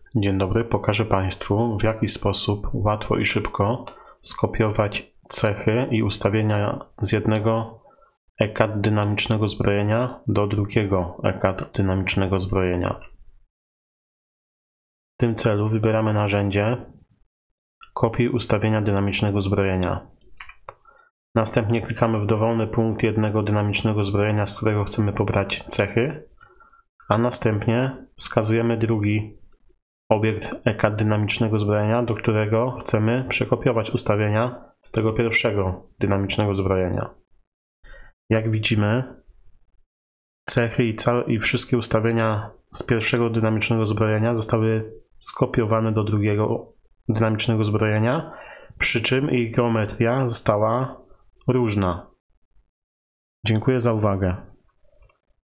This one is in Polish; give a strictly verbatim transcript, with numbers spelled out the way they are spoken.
Dzień dobry, pokażę Państwu, w jaki sposób łatwo i szybko skopiować cechy i ustawienia z jednego E C A D dynamicznego zbrojenia do drugiego E C A D dynamicznego zbrojenia. W tym celu wybieramy narzędzie Kopiuj ustawienia dynamicznego zbrojenia. Następnie klikamy w dowolny punkt jednego dynamicznego zbrojenia, z którego chcemy pobrać cechy, a następnie wskazujemy drugi obiekt E C A D dynamicznego zbrojenia, do którego chcemy przekopiować ustawienia z tego pierwszego dynamicznego zbrojenia. Jak widzimy, cechy i, całe, i wszystkie ustawienia z pierwszego dynamicznego zbrojenia zostały skopiowane do drugiego dynamicznego zbrojenia, przy czym ich geometria została różna. Dziękuję za uwagę.